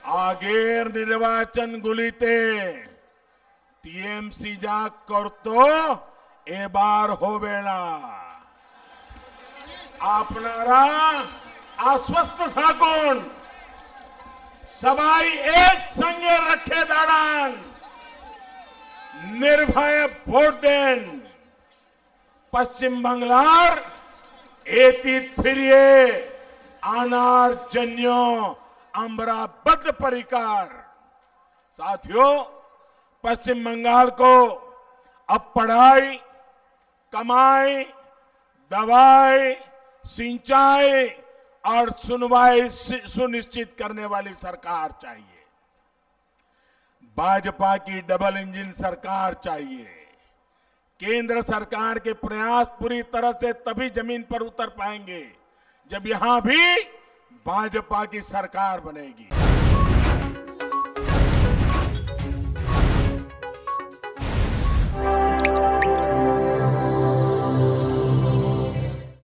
আগের নির্বাচন গুলিতে টিএমসি যা করতো এবার হবে না। আপনারা আশ্বস্ত থাকুন, সবাই এক সঙ্গে রক্ষে দাঁড়ান, নির্ভয়ে ভোট দেন। পশ্চিম বাংলার এতিত ফিরিয়ে আনার জন্য আমরা बद्ध परिकर। साथियों, पश्चिम बंगाल को अब पढ़ाई, कमाई, दवाई, सिंचाई और सुनवाई सुनिश्चित करने वाली सरकार चाहिए। भाजपा की डबल इंजन सरकार चाहिए। केंद्र सरकार के प्रयास पूरी तरह से तभी जमीन पर उतर पाएंगे जब यहां भी भाजपा की सरकार बनेगी।